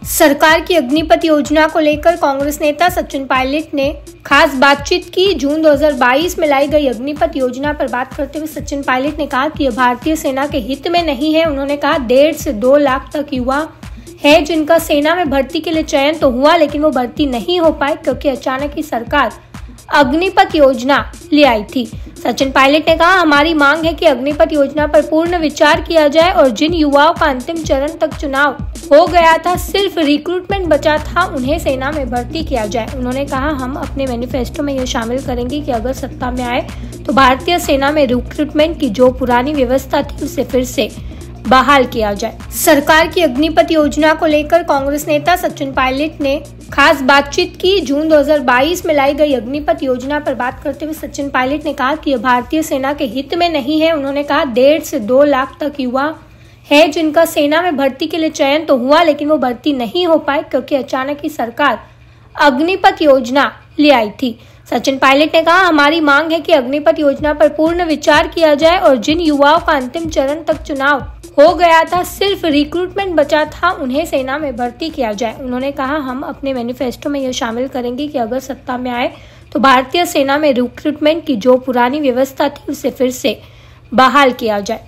सरकार की अग्निपथ योजना को लेकर कांग्रेस नेता सचिन पायलट ने खास बातचीत की। जून 2022 में लाई गई अग्निपथ योजना पर बात करते हुए सचिन पायलट ने कहा कि यह भारतीय सेना के हित में नहीं है। उन्होंने कहा 1.5 से 2 लाख तक युवा है जिनका सेना में भर्ती के लिए चयन तो हुआ, लेकिन वो भर्ती नहीं हो पाए क्योंकि अचानक ही सरकार अग्निपथ योजना ले आई थी। सचिन पायलट ने कहा, हमारी मांग है कि अग्निपथ योजना पर पूर्ण विचार किया जाए और जिन युवाओं का अंतिम चरण तक चुनाव हो गया था, सिर्फ रिक्रूटमेंट बचा था, उन्हें सेना में भर्ती किया जाए। उन्होंने कहा, हम अपने मैनिफेस्टो में यह शामिल करेंगे कि अगर सत्ता में आए तो भारतीय सेना में रिक्रूटमेंट की जो पुरानी व्यवस्था थी उसे फिर से बहाल किया जाए। सरकार की अग्निपथ योजना को लेकर कांग्रेस नेता सचिन पायलट ने खास बातचीत की। जून 2022 में लाई गई अग्निपथ योजना पर बात करते हुए सचिन पायलट ने कहा कि यह भारतीय सेना के हित में नहीं है। उन्होंने कहा 1.5 से 2 लाख तक युवा है जिनका सेना में भर्ती के लिए चयन तो हुआ, लेकिन वो भर्ती नहीं हो पाए क्योंकि अचानक ही सरकार अग्निपथ योजना ले आई थी। सचिन पायलट ने कहा, हमारी मांग है कि अग्निपथ योजना पर पूर्ण विचार किया जाए और जिन युवाओं का अंतिम चरण तक चुनाव हो गया था, सिर्फ रिक्रूटमेंट बचा था, उन्हें सेना में भर्ती किया जाए। उन्होंने कहा, हम अपने मैनिफेस्टो में यह शामिल करेंगे कि अगर सत्ता में आए तो भारतीय सेना में रिक्रूटमेंट की जो पुरानी व्यवस्था थी उसे फिर से बहाल किया जाए।